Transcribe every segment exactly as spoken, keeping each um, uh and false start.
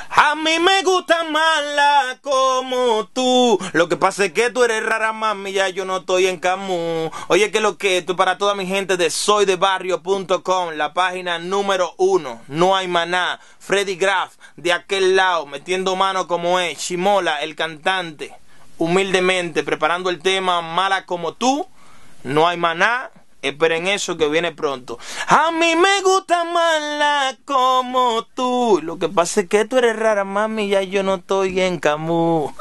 A mí me gusta mala como tú. Lo que pasa es que tú eres rara, mami, ya yo no estoy en Camus. Oye, que lo que esto es para toda mi gente de soy de barrio punto com, la página número uno. No hay maná. Freddy Graf, de aquel lado, metiendo mano como es. Chimola, el cantante, humildemente, preparando el tema Mala como tú. No hay maná. Esperen eso que viene pronto. A mí me gusta mala como tú. Lo que pasa es que tú eres rara, mami, ya yo no estoy en Camus.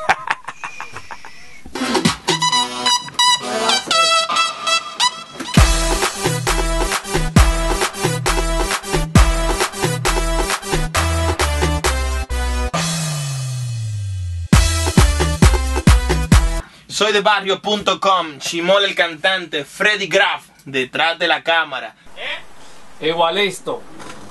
Soy de barrio punto com, Chimola el cantante, Freddy Graf, detrás de la cámara. ¿Eh? Igualisto.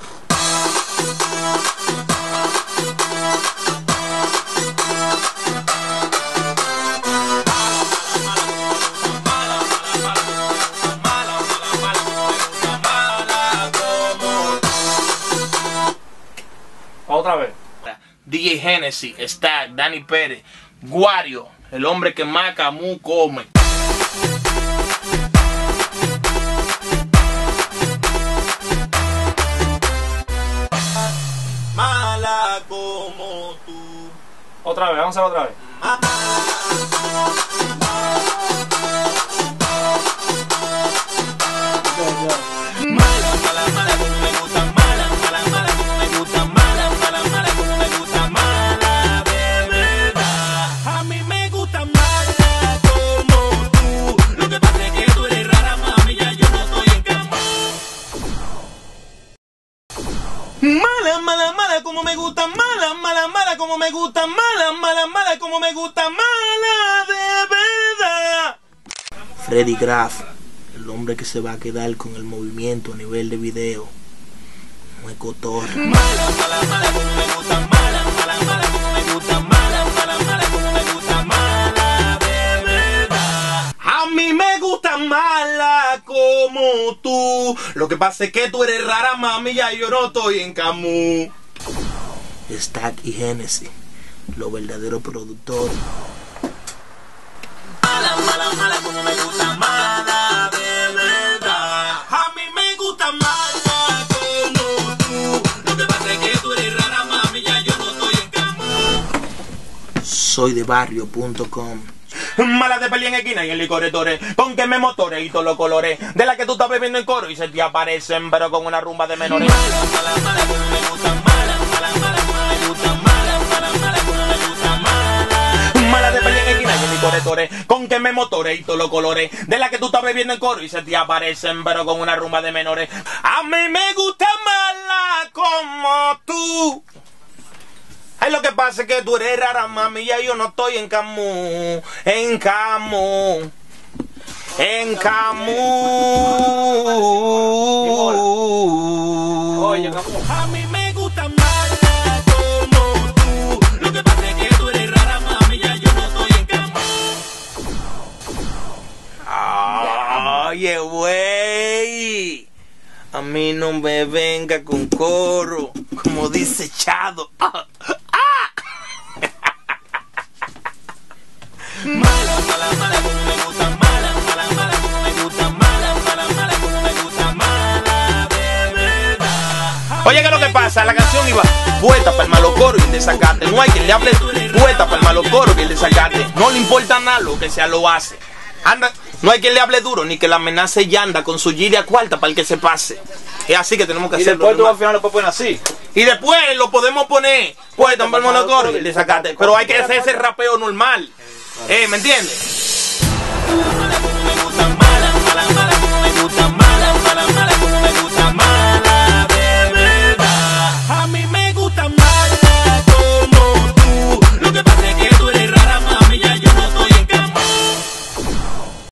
Otra vez. D J Genesis, Stack, Dani Pérez, Guario, el hombre que más Camus come. Mala como tú. Otra vez, vamos a hacer otra vez. Mala, mala, mala como me gusta, mala, mala, mala como me gusta, mala, mala, mala como me gusta, mala de verdad. A mí me gusta mala como tú. Lo que pasa es que tú eres rara, mami, ya yo no estoy en Camus. Mala, mala, mala como me gusta, mala, mala, mala como me gusta, mala, mala, mala como me gusta, mala de verdad. Freddy Graf, el hombre que se va a quedar con el movimiento a nivel de video. No es cotorra. Mala, mala, mala como me gusta, mala, mala, mala como me gusta, mala, mala, mala como me gusta, mala de verdad. A mí me gusta mala como tú. Lo que pasa es que tú eres rara, mami, ya yo no estoy en Camus. Stack y Genesis, los verdaderos productores. Mala, mala, mala como me gusta, mala de verdad. A mí me gusta mala como tú. Lo que pasa es que tú eres rara, mami, ya yo no estoy en Camus. Soy de barrio punto com. Mala de pelea en esquina y en licoretores, con que me motores y todos los colores, de la que tú estás bebiendo en coro y se te aparecen, pero con una rumba de menores. Mala, mala, mala como me gusta, mala, mala, mala como me gusta, mala, mala, mala como me gusta, mala. Mala de pelea en esquina y en licoretores, con que me motores y todos los colores, de la que tú estás bebiendo en coro y se te aparecen, pero con una rumba de menores. A mí me gusta mala como tú. Ay, lo que pasa es que tú eres rara, mami, ya yo no estoy en Camus, en Camus, en Camus. Oye, Camus. A mí me gusta mala como tú. Lo que pasa es que tú eres rara, mami, ya yo no estoy en Camus. Oye, güey, a mí no me venga con coro, como dice Chado. Mala, mala, mala como me gusta, mala, mala, mala como me gusta, mala, mala, mala como me gusta, mala de verdad. Oye, ¿qué es lo que pasa? La canción iba puesta para el malo coro y el desacate. No hay quien le hable puesta para el malo coro y el desacate. No le importa nada lo que sea, lo hace. Anda, no hay quien le hable duro ni que la amenace y anda con su giria cuarta para el que se pase. Es así que tenemos que hacerlo. Y después tú al final lo puedes poner así. Y después lo podemos poner puesta para el malo coro y el desacate. Pero hay que hacer ese rapeo normal. Eh, ¿me entiendes? Mala como me gusta, mala, mala, mala como me gusta, mala, mala, mala.